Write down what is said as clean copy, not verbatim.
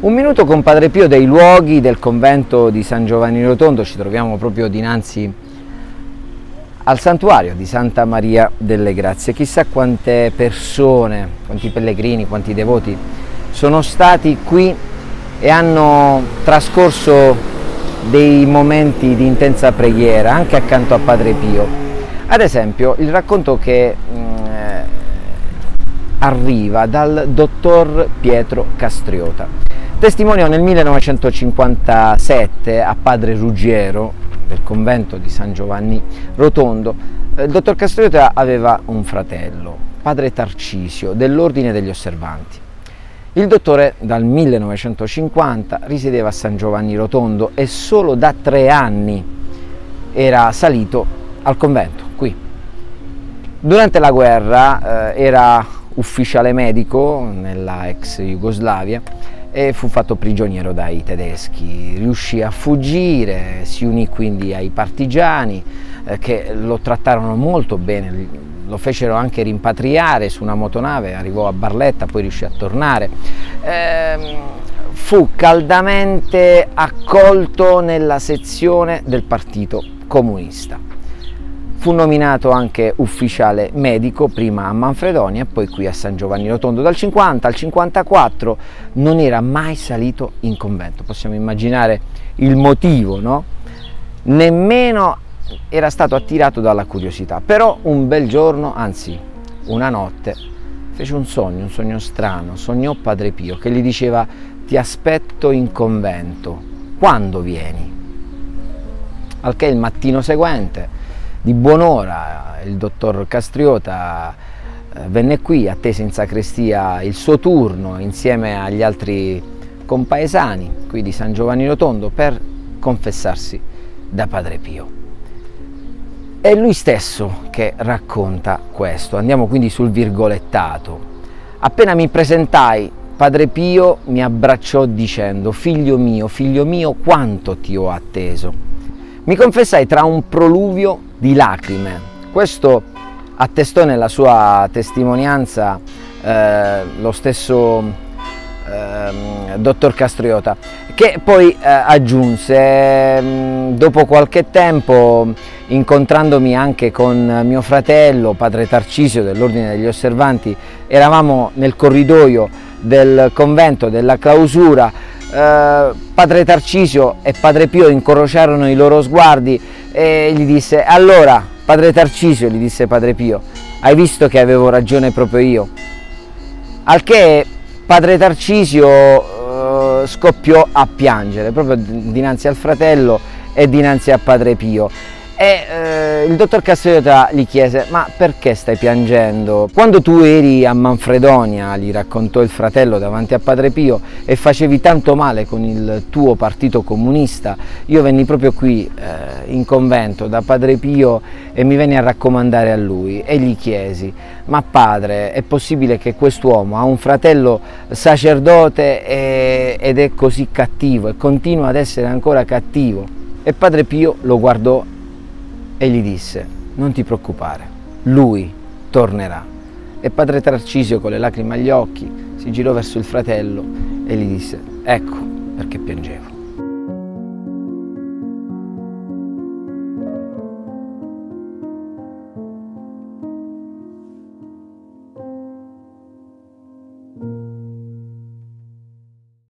Un minuto con Padre Pio dei luoghi del convento di San Giovanni Rotondo. Ci troviamo proprio dinanzi al santuario di Santa Maria delle Grazie. Chissà quante persone, quanti pellegrini, quanti devoti sono stati qui e hanno trascorso dei momenti di intensa preghiera anche accanto a Padre Pio. Ad esempio, il racconto che arriva dal dottor Pietro Castriota. Testimoniò nel 1957 a Padre Ruggiero del convento di San Giovanni Rotondo. Il dottor Castriota aveva un fratello, Padre Tarcisio, dell'Ordine degli Osservanti. Il dottore dal 1950 risiedeva a San Giovanni Rotondo e solo da 3 anni era salito al convento, qui. Durante la guerra era ufficiale medico nella ex Jugoslavia e fu fatto prigioniero dai tedeschi. Riuscì a fuggire, si unì quindi ai partigiani che lo trattarono molto bene, lo fecero anche rimpatriare su una motonave, arrivò a Barletta, poi riuscì a tornare. Fu caldamente accolto nella sezione del Partito Comunista. Fu nominato anche ufficiale medico, prima a Manfredonia e poi qui a San Giovanni Rotondo. Dal 50 al 54 non era mai salito in convento. Possiamo immaginare il motivo, no? Nemmeno era stato attirato dalla curiosità. Però un bel giorno, anzi una notte, fece un sogno strano. Sognò Padre Pio che gli diceva: ti aspetto in convento, quando vieni? Al che il mattino seguente, di buon'ora, il dottor Castriota venne qui, attese in sacrestia il suo turno insieme agli altri compaesani qui di San Giovanni Rotondo per confessarsi da Padre Pio. È lui stesso che racconta questo. Andiamo quindi sul virgolettato. Appena mi presentai, Padre Pio mi abbracciò dicendo: figlio mio, quanto ti ho atteso. Mi confessai tra un proluvio di lacrime. Questo attestò nella sua testimonianza lo stesso dottor Castriota, che poi aggiunse: dopo qualche tempo, incontrandomi anche con mio fratello, Padre Tarcisio dell'Ordine degli Osservanti, eravamo nel corridoio del convento della clausura. Padre Tarcisio e Padre Pio incrociarono i loro sguardi e gli disse: allora, Padre Tarcisio, gli disse Padre Pio, hai visto che avevo ragione proprio io? Al che Padre Tarcisio scoppiò a piangere proprio dinanzi al fratello e dinanzi a Padre Pio. E il dottor Castriota gli chiese: ma perché stai piangendo? Quando tu eri a Manfredonia, gli raccontò il fratello davanti a Padre Pio, e facevi tanto male con il tuo partito comunista, io venni proprio qui in convento da Padre Pio e mi venni a raccomandare a lui e gli chiesi: ma padre, è possibile che quest'uomo ha un fratello sacerdote ed è così cattivo e continua ad essere ancora cattivo? E Padre Pio lo guardò e gli disse: non ti preoccupare, lui tornerà. E Padre Tarcisio, con le lacrime agli occhi, si girò verso il fratello e gli disse: ecco perché piangevo.